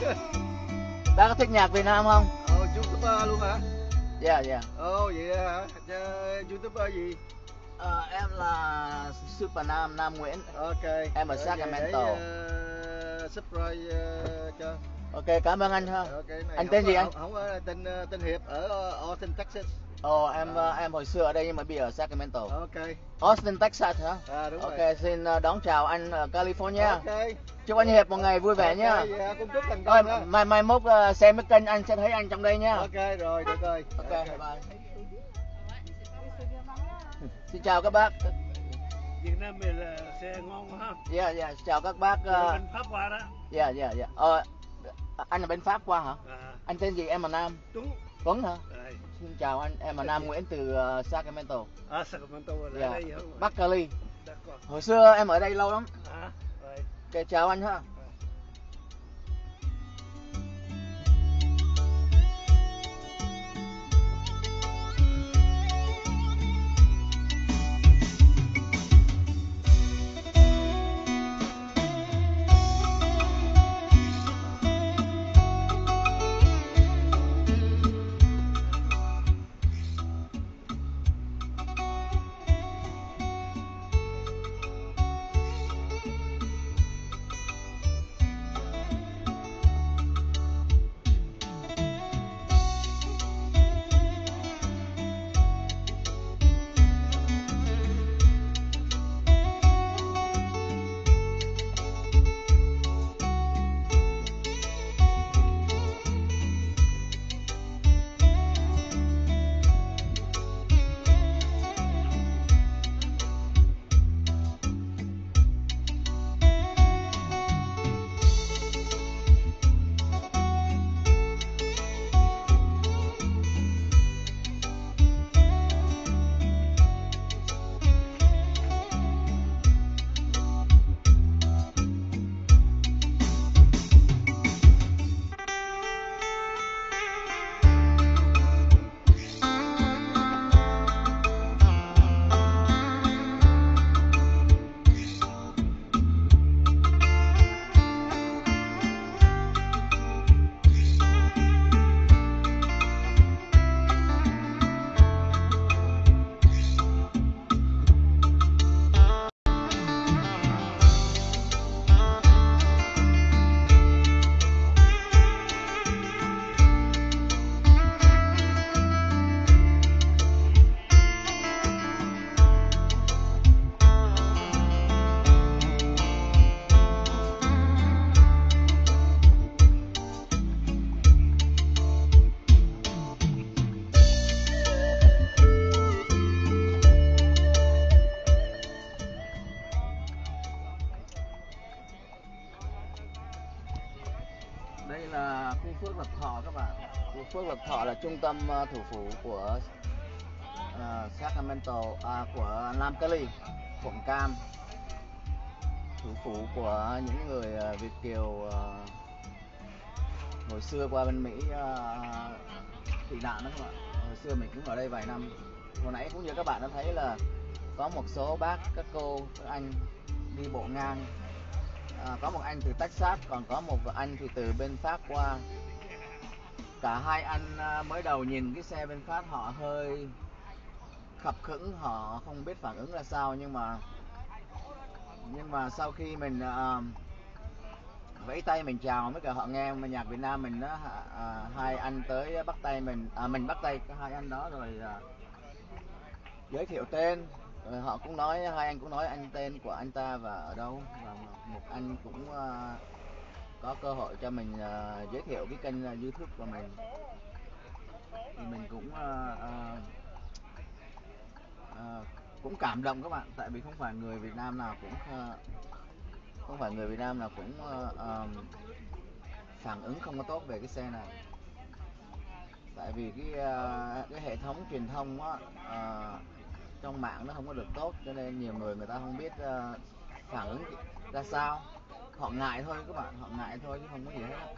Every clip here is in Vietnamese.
Bác có thích nhạc Việt Nam không? YouTuber luôn hả? Dạ dạ. Vậy hả? YouTuber gì? Em là Super Nam Nguyễn. Ok. Em ở Sacramento. Subscribe cho. Ok, cảm ơn anh ha. Okay, Anh tên gì anh? Không có tên Hiệp ở Austin, Texas. Em hồi xưa ở đây nhưng mà bây giờ ở Sacramento. Ok. Austin, Texas hả? Đúng ok, rồi. xin đón chào anh ở California. Ok. Chúc anh Hiệp một ngày vui vẻ nhá. Dạ, cũng chúc thành công đó. Mai mốt xem cái kênh anh sẽ thấy anh trong đây nha. Ok rồi, được rồi. Ok, bye. Xin chào các bác. Việt Nam mình là xe ngon ha. Dạ, chào các bác. Bên Pháp qua đó. Dạ. Anh là bên Pháp qua hả? Anh tên gì? Em là Nam. Tuấn hả? Xin chào anh, em là Nam Nguyễn từ Sacramento. Sacramento là Dạ. đây hả? Bắc Cali. Hồi xưa em ở đây lâu lắm. Rồi. Ok, chào anh ha. Đây là khu Phước Lộc Thọ các bạn. Khu Phước Lộc Thọ là trung tâm thủ phủ của Sacramento, của Nam Cali, quận Cam, thủ phủ của những người Việt kiều hồi xưa qua bên Mỹ tị nạn đó các bạn. Hồi xưa mình cũng ở đây vài năm. Hồi nãy cũng như các bạn đã thấy là có một số bác, các cô, các anh đi bộ ngang. Có một anh từ Texas, còn có một anh thì từ bên Pháp qua. Cả hai anh mới đầu nhìn cái xe bên Pháp họ hơi khập khững, họ không biết phản ứng ra sao, nhưng mà sau khi mình vẫy tay mình chào với cả họ nghe mà nhạc Việt Nam mình đó, hai anh tới bắt tay mình, mình bắt tay hai anh đó rồi giới thiệu tên. Rồi họ cũng nói, hai anh cũng nói anh tên của anh ta và ở đâu, và một anh cũng có cơ hội cho mình giới thiệu cái kênh YouTube của mình. Thì mình cũng cũng cảm động các bạn, tại vì không phải người Việt Nam nào cũng phản ứng không có tốt về cái xe này. Tại vì cái hệ thống truyền thông á, trong mạng nó không có được tốt, cho nên nhiều người ta không biết phản ứng ra sao. Họ ngại thôi các bạn, họ ngại thôi chứ không có gì hết.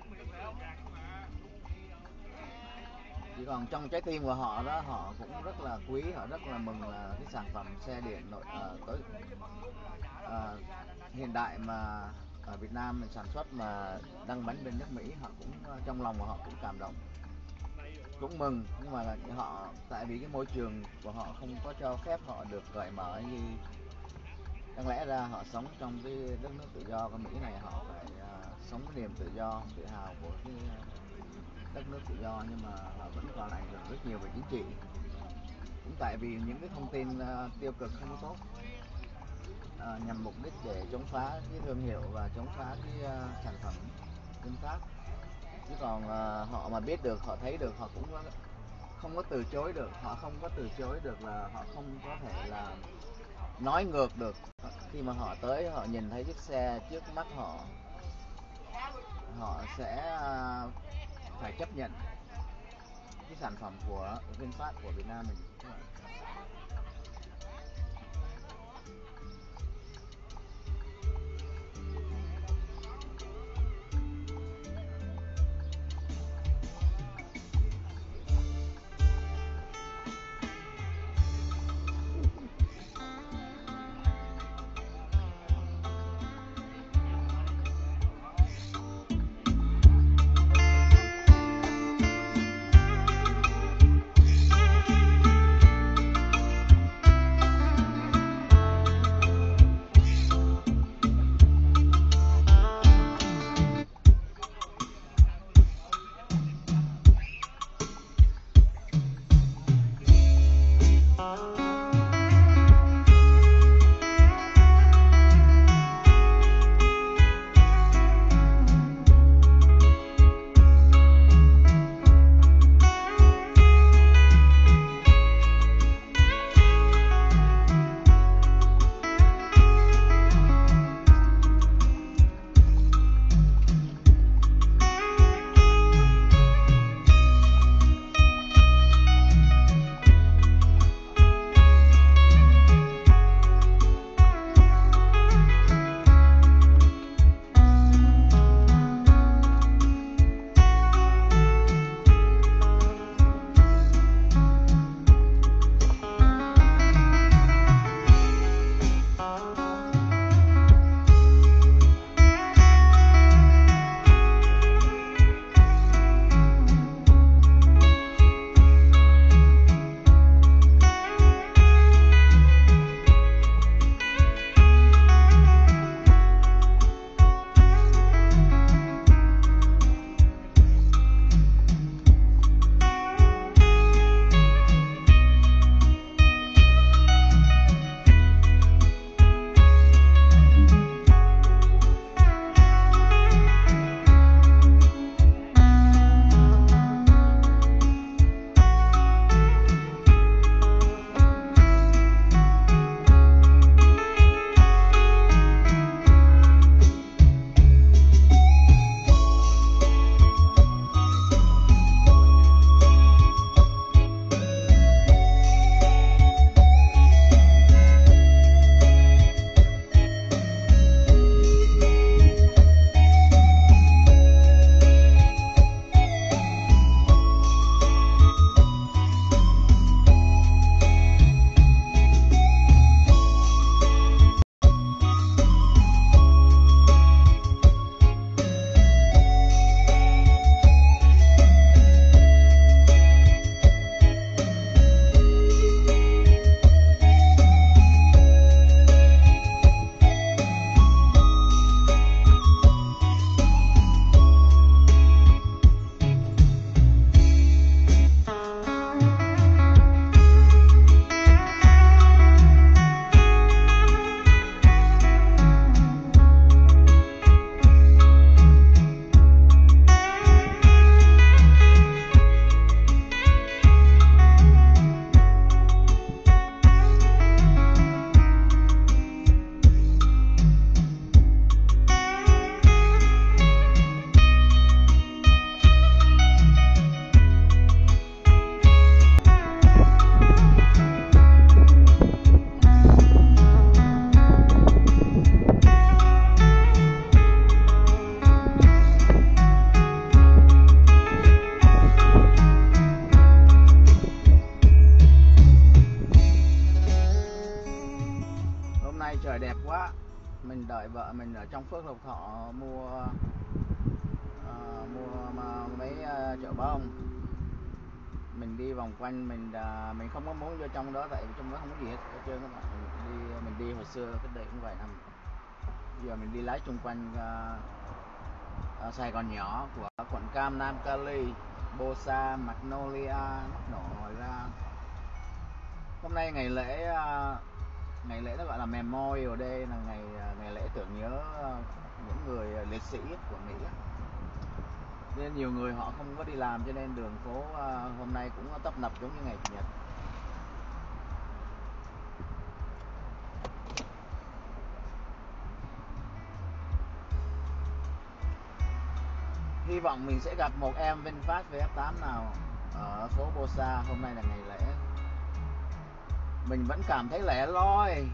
Chỉ còn trong trái tim của họ đó, họ cũng rất là quý, họ rất là mừng là cái sản phẩm xe điện hiện đại mà ở Việt Nam mình sản xuất mà đăng bánh bên nước Mỹ, họ cũng trong lòng của họ cũng cảm động, cũng mừng, nhưng mà là họ tại vì cái môi trường của họ không có cho phép họ được cởi mở như đáng lẽ ra họ sống trong cái đất nước tự do của Mỹ này, họ phải sống cái niềm tự do, tự hào của cái đất nước tự do, nhưng mà họ vẫn còn ảnh hưởng rất nhiều về chính trị, cũng tại vì những cái thông tin tiêu cực không có tốt, nhằm mục đích để chống phá cái thương hiệu và chống phá cái sản phẩm VinFast. Chứ còn họ mà biết được, họ thấy được, họ cũng không có từ chối được, họ không có từ chối được, là họ không có thể là nói ngược được. Khi mà họ tới, họ nhìn thấy chiếc xe trước mắt họ, họ sẽ phải chấp nhận cái sản phẩm của VinFast của Việt Nam mình. vợ mình ở trong Phước Lộc Thọ mua mấy chợ bông. Mình đi vòng quanh, mình không có muốn vô trong đó tại vì trong đó không có gì hết trơn các bạn. Mình đi hồi xưa cách đây cũng vài năm. Giờ mình đi lái chung quanh Sài Gòn nhỏ của quận Cam, Nam Cali, Bosa, Magnolia, Mắt Nổ. Ngoài ra hôm nay ngày lễ nó gọi là Memorial Day, là ngày lễ tưởng nhớ những người liệt sĩ của Mỹ. Nên nhiều người họ không có đi làm cho nên đường phố hôm nay cũng tấp nập giống như ngày Chủ nhật. Hy vọng mình sẽ gặp một em VinFast VF8 nào ở phố Bosa. Hôm nay là ngày lễ. Mình vẫn cảm thấy lẻ loi.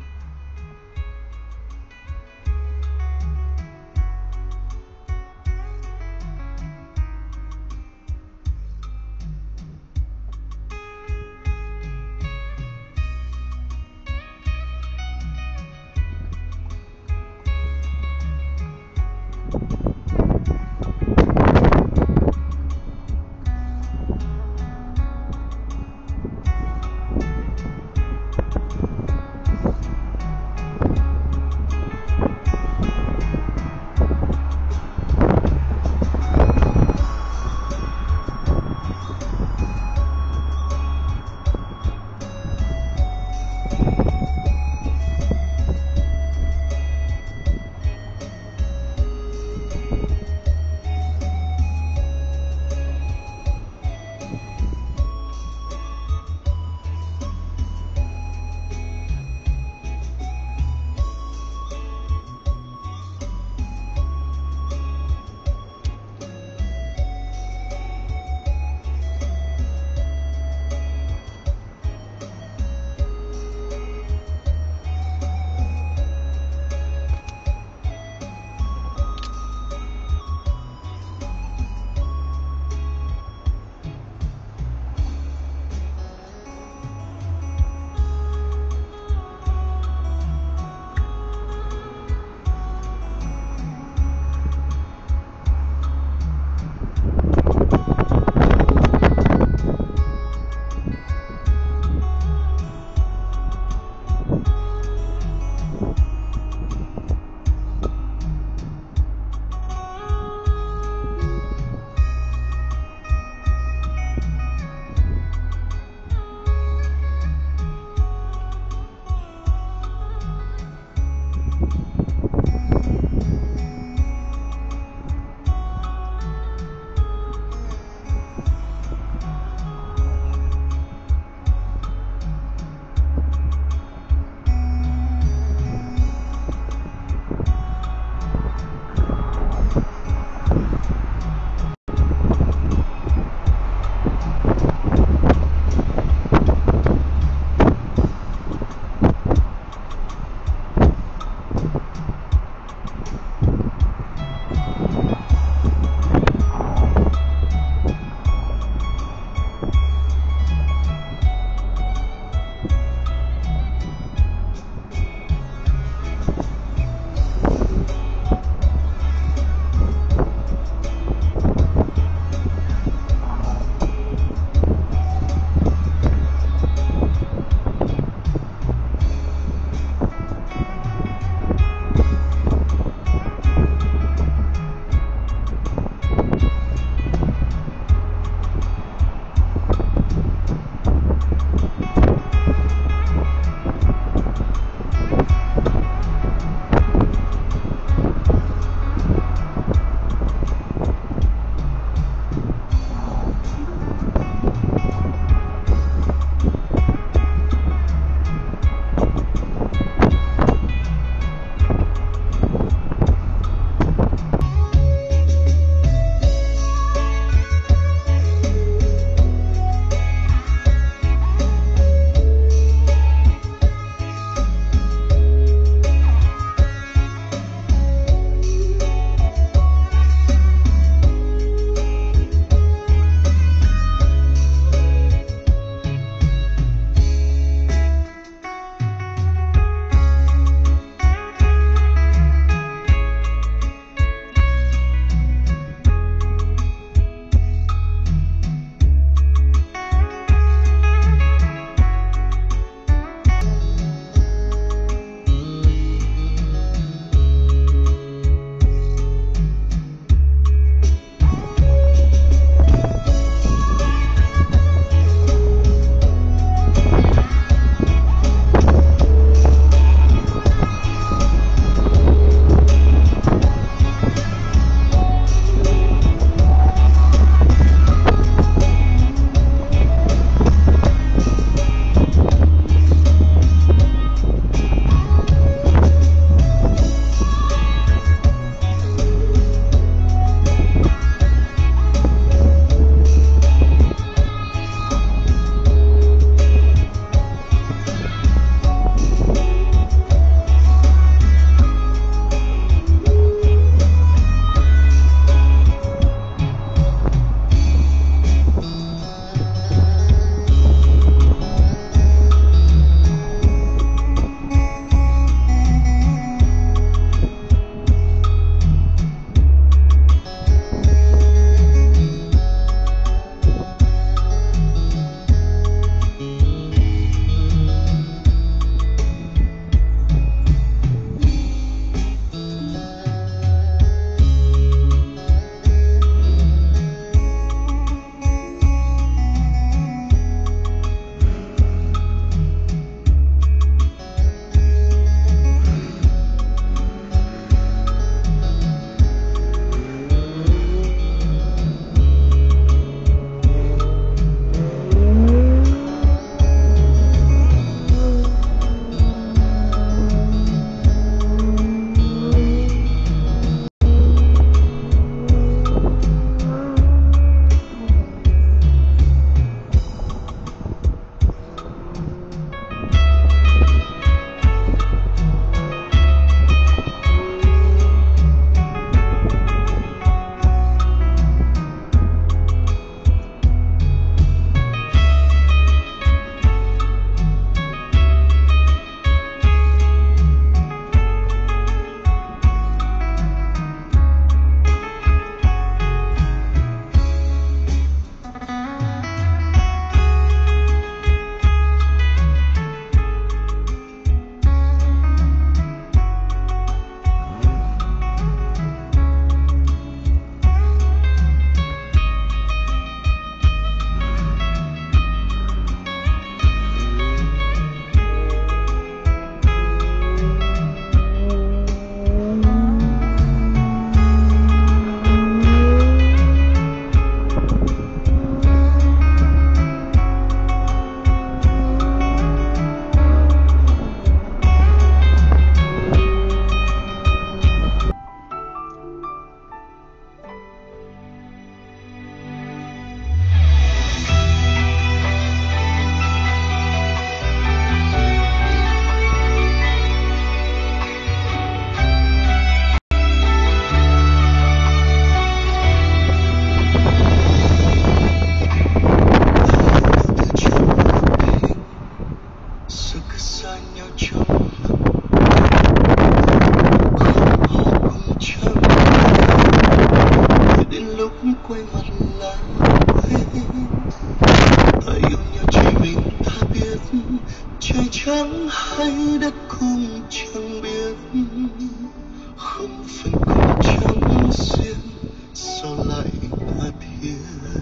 quay mặt là quên. Ta yêu nhau chỉ mình ta biết, trời trắng hay đất cũng chẳng biết, không phải cũng chẳng duyên sao lại tha thiết.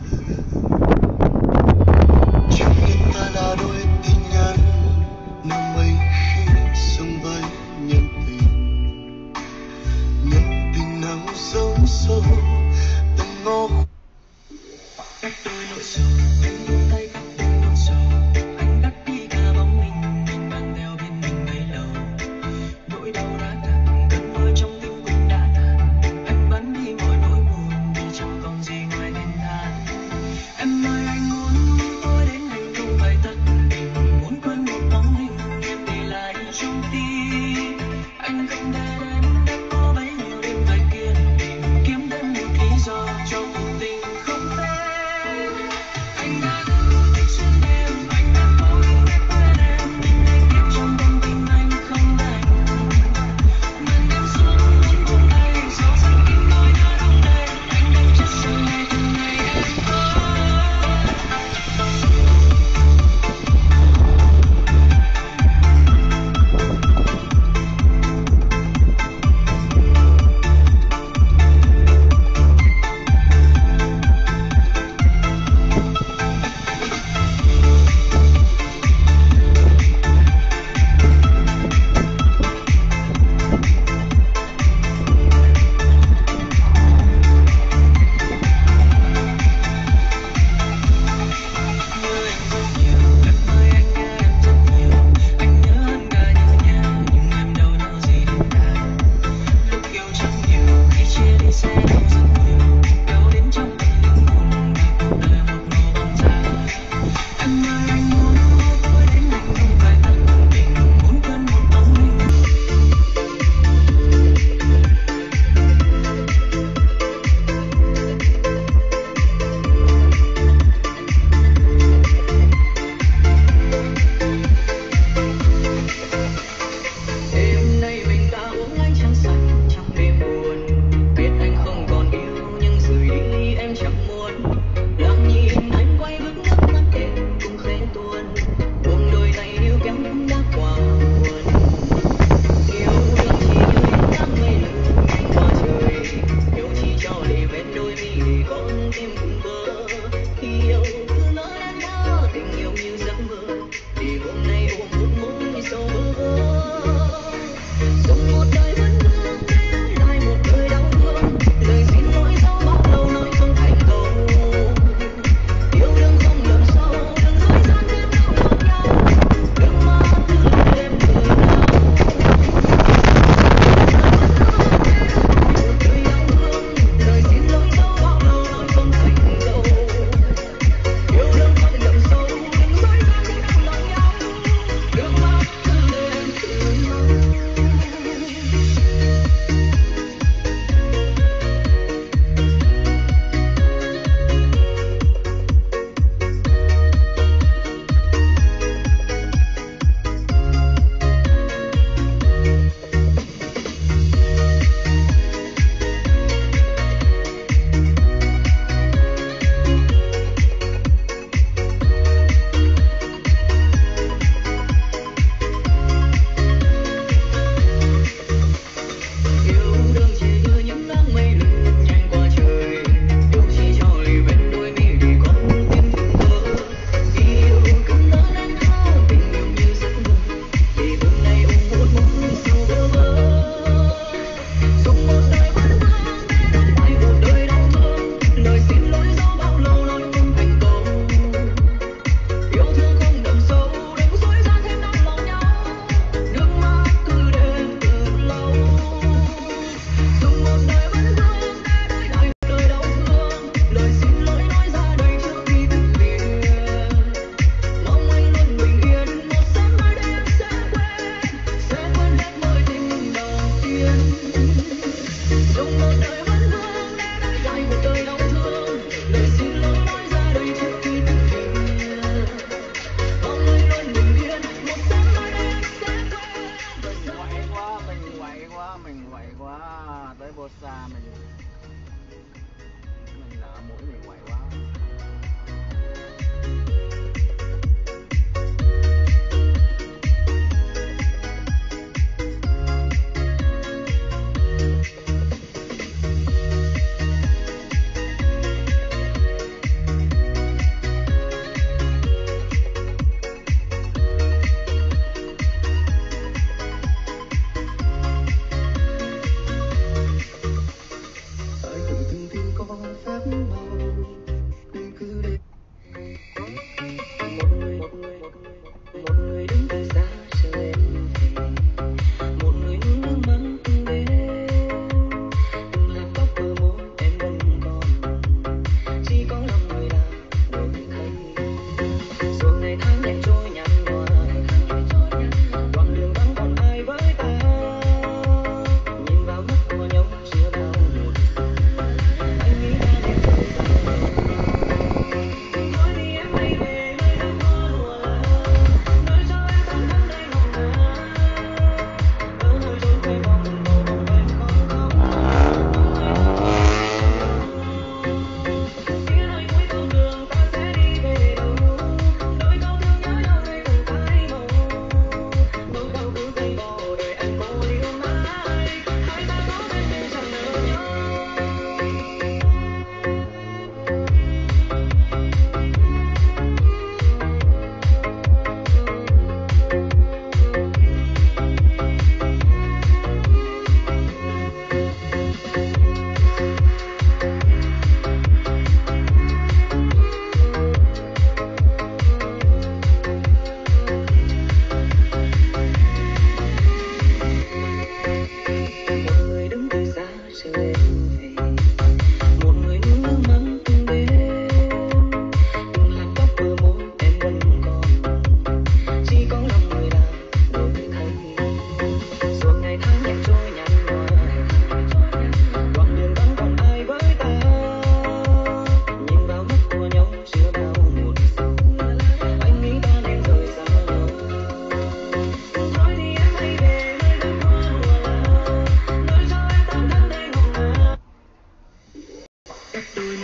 Chúng ta là đôi tình nhân nắng mây khi sông bay nhân tình nào giấu sâu từng ngõ cách đôi nỗi sầu. Anh buông tay khắp từng nỗi sầu, anh cất đi cả bóng mình mang theo bên mình bấy lâu. Nỗi đau đã tàn, cơn mưa trong tim cũng đã tàn, anh vẫn đi mọi nỗi buồn vì chẳng còn gì ngoài thênh thang. Em ơi anh muốn tôi đến anh không phải tất mình, muốn quên một bóng hình em để lại trong tim. Anh không thể đem đã có bấy nhiêu đêm phải kiên định, kiếm thêm một lý do cho cuộc tình không tên. Anh đã thích xuyên đêm, anh đã cố gắng để quên em, nhưng anh biết trong con tim anh không lành. Ngàn đêm xuống muốn buông tay, dẫu rằng tim tôi đã đong đầy, anh đang chết sau ngày từng ngày em có.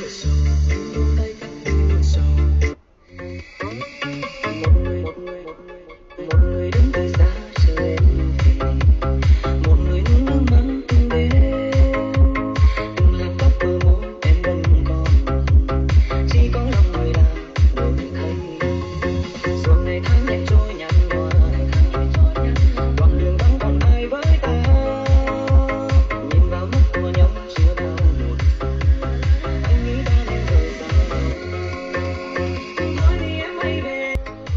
lộn xộn, anh buông tay cất tiếng lộn xộn. Một người đứng từ xa chờ em về, một người nuốt nước mắt từng đêm, từng hạt cát bờ môi em vẫn còn, chỉ có lòng người làm đổi thay. Rồi ngày tháng em trôi nhanh qua, đoạn đường vắng còn ai với ta, nhìn vào mắt của nhau chưa bao một giờ, anh nghĩ ta nên rời xa nhau. Thôi thì em hãy về.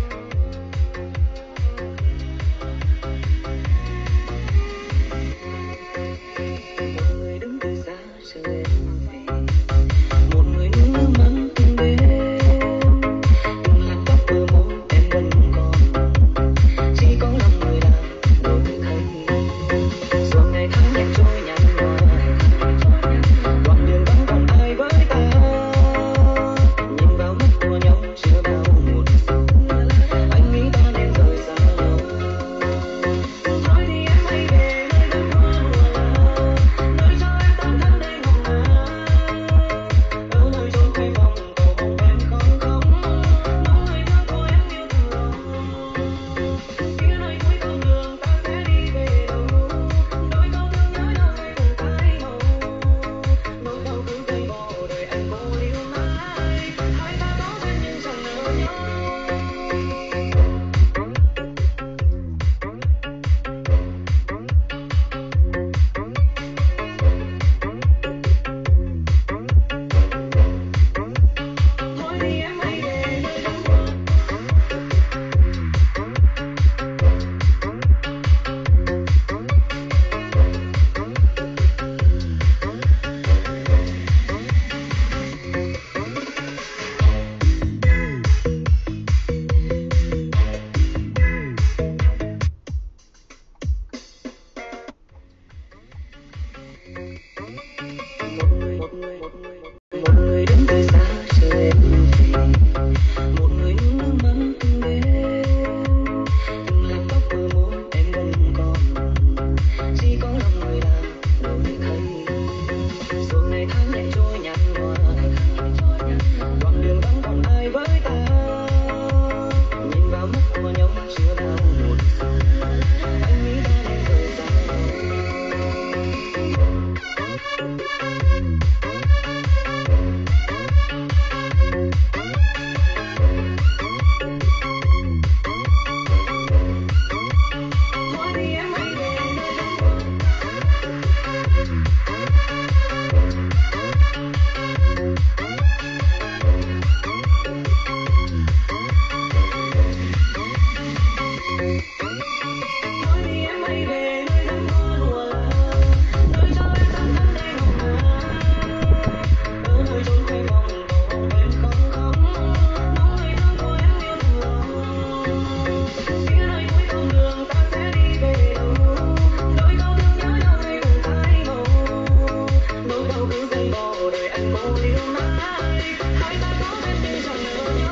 Một người đứng từ xa chờ em về, một người nuốt nước mắt từng đêm, từng hạt cát bờ môi em vẫn còn, chỉ có lòng người làm đổi thay. Rồi ngày tháng em trôi nhanh qua, đoạn đường vắng còn ai với ta, nhìn vào mắt của nhau chưa bao một giờ, anh nghĩ ta nên rời xa nhau. Thôi thì em hãy về nơi đất mơ mùa là, nơi cho em tạm thân đây ngọc ngà, ở nơi chốn khuê phòng cầu hồng em không khóc, mong người thương của em yêu từng lòng. Phía nơi cuối con đường ta sẽ đi về đâu, đôi câu thương nhớ nhau hay cùng phai màu, nỗi đau cứ dây vò đời anh vô liêu mãi, hai ta có duyên nhưng chẳng nỡ nhau. Thôi thì em hãy về nơi đất mơ. Một người đứng từ xa chờ em về, một người nuốt nước mắt từng đêm, từng hạt cát bờ môi em vẫn còn, chỉ có lòng người làm đổi thay. Rồi ngày tháng em trôi nhanh qua, đoạn đường vắng còn ai với ta, nhìn vào mắt của nhau chưa bao một giờ, anh nghĩ ta nên rời xa nhau. Thôi thì em hãy về nơi đất mơ. Thôi thì em hãy về nơi đất mơ lùa là, nơi cho em tạm thân đây ngọc ngà, ở nơi chốn khuê phòng cầu hồng em không khóc, mong người thương của em yêu từng lòng. Phía nơi cuối con đường ta sẽ đi về đâu, đôi câu thương nhớ nhau hay cùng phai màu, nỗi đau cứ dây vò đời anh vô liêu mãi, hai ta có duyên nhưng chẳng nỡ nhau.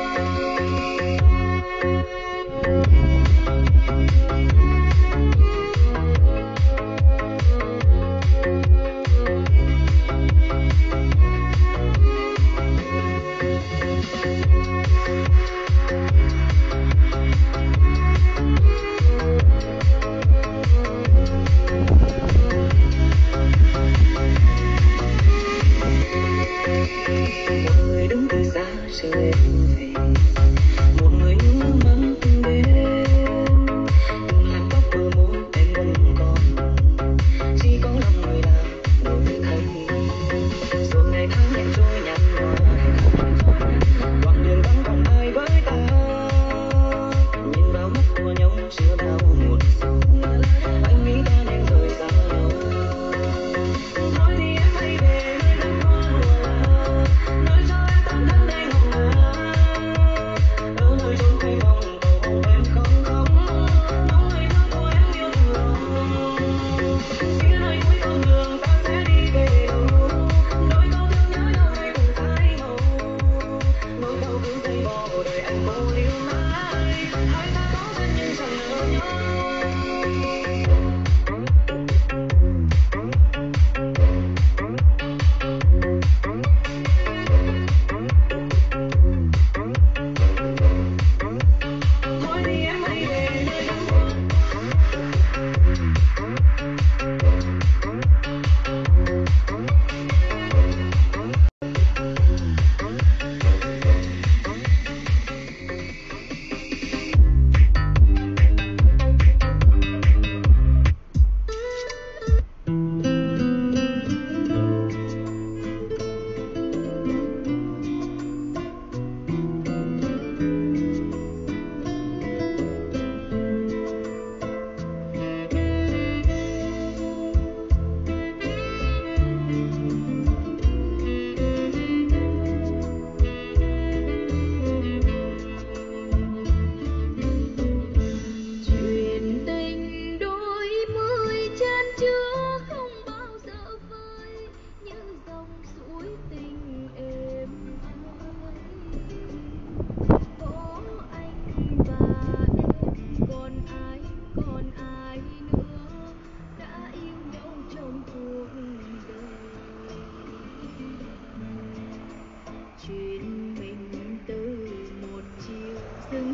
Một người đứng từ xa chờ em về, một người nuốt nước mắt từng đêm, từng hạt cát bờ môi em vẫn còn, chỉ có lòng người làm đổi thay. Rồi ngày tháng em trôi nhanh qua, đoạn đường vắng còn ai với ta, nhìn vào mắt của nhau chưa bao một giờ, anh nghĩ ta nên rời xa nhau. Thôi thì em hãy về nơi đất mơ lùa là, nơi cho em tạm thân đây ngọc ngà,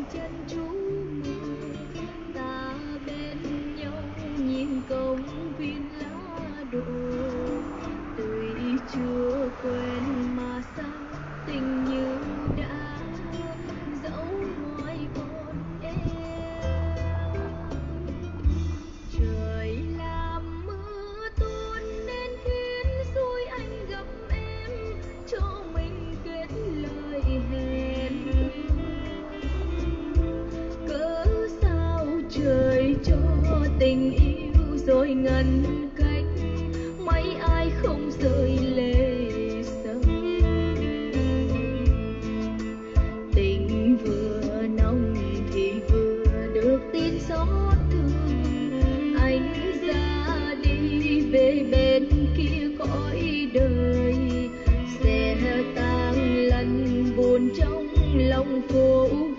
chân trú mưa, ta bên nhau nhìn công viên lá đổ. Tuy chưa quen mà sao tình như đã dẫu ngoài con em. Trời làm mưa tuôn nên khiến xui anh gặp em, cho mình kết lời hẹn. Cớ sao trời cho tình yêu rồi ngăn cách, mấy ai không rơi lệ sâu. Tình vừa nồng thì vừa được tin xót thương, anh ra đi về bên kia cõi đời, sẽ tang lăn buồn trong lòng phố.